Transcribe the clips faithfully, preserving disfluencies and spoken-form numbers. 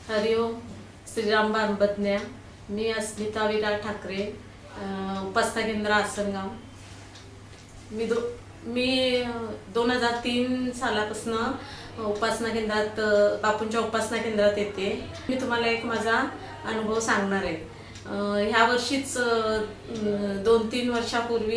हरिओम श्रीराम बांबज्ञा। मी अस्मिता विराज ठाकरे, उपासना केंद्र आसनगाव। मी दो मी दोन हजार तीन सालापासून उपासना केंद्रात बापूंच्या उपासना केंद्रात येते। मी तुम्हाला एक माझा अनुभव सांगणार आहे। ह्या वर्षीच दोन तीन वर्षापूर्वी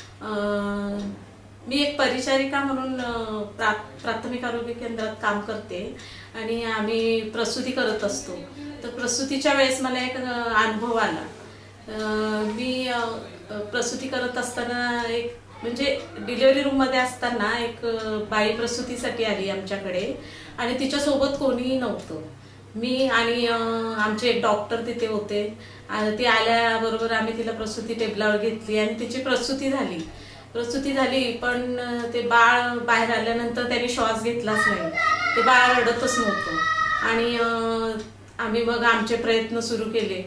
मी एक परिचारिका म्हणून प्रा प्राथमिक आरोग्य केंद्रात काम करते आणि आम्ही प्रसूती करत असतो। तर प्रसूतीच्या वेळेस मला एक अनुभव आला। मी प्रसूती करत असताना एक म्हणजे डिलिव्हरी रूम मध्ये असताना एक बाई प्रसूतीसाठी आली आमच्याकडे आणि तिच्या सोबत कोणीही नव्हतं। मी आणि आमचे एक डॉक्टर तिथे होते। ती आल्याबरोबर आम्ही तिला प्रसूती टेबलावर घेतली आणि तिची प्रसूती झाली प्रसूती झाली पण ते बाळ बाहेर आल्यानंतर त्याने श्वास घेतलाच नाही। ते बाळ रडतच नव्हतं आणि आम्ही मग आमचे प्रयत्न सुरू केले।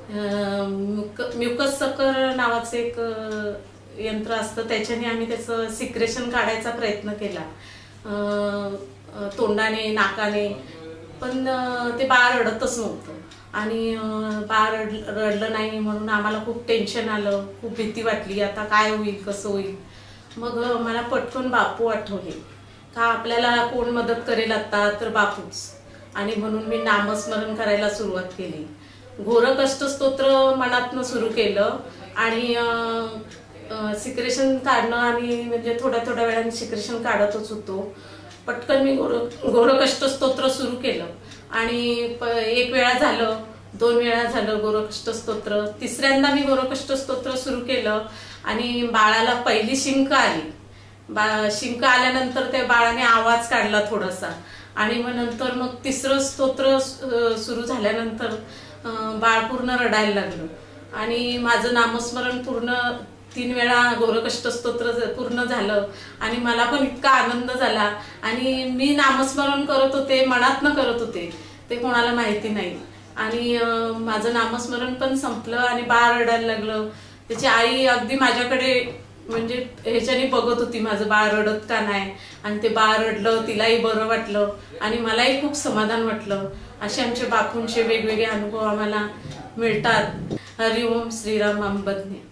म्युकस सकर नावाचं एक यंत्र असतं, त्याच्याने आम्ही त्याचं सिक्रेशन काढायचा प्रयत्न केला तोंडाने नाकाने, पण ते बाळ रडतच नव्हतं आणि बाळ रडलं नाही म्हणून आम्हाला खूप टेन्शन आलं, खूप भीती वाटली, आता काय होईल कसं होईल। मग मला पटकन बापू आठवले का आपल्याला कोण मदत करेल आता तर बापूच, आणि म्हणून मी नामस्मरण करायला सुरुवात केली। घोर कष्ट स्तोत्र मनातनं सुरू केलं आणि सिक्रेशन काढणं आणि म्हणजे थोड्या थोड्या वेळाने सिक्रेशन काढतच होतो। पटकन मी घोर घोर कष्ट स्तोत्र सुरू केलं आणि एक वेळा झालं, दोन वेळा झालं घोर कष्ट स्तोत्र। तिसऱ्यांदा मी घोर कष्ट स्तोत्र सुरू केलं आणि बाळाला पहिली शिंक आली। बा शिंक आल्यानंतर त्या बाळाने आवाज काढला थोडासा आणि मग नंतर मग तिसरं स्तोत्र सुरू झाल्यानंतर बाळ पूर्ण रडायला लागलं आणि माझं नामस्मरण पूर्ण तीन वेळा घोर कष्ट स्तोत्र पूर्ण झालं आणि मला पण इतका आनंद झाला आणि मी नामस्मरण करत होते, मनातनं करत होते, ते कोणाला माहिती नाही आणि माझं नामस्मरण पण संपलं आणि बाळ रडायला लागलं। त्याची आई अगदी माझ्याकडे म्हणजे ह्याच्याने बघत होती माझं बाळ रडत का नाही, आणि ते बाळ रडलं, तिलाही बरं वाटलं आणि मलाही खूप समाधान वाटलं। असे आमचे बापूंचे वेगवेगळे अनुभव आम्हाला मिळतात। हरिओम श्रीराम बांबज्ञा।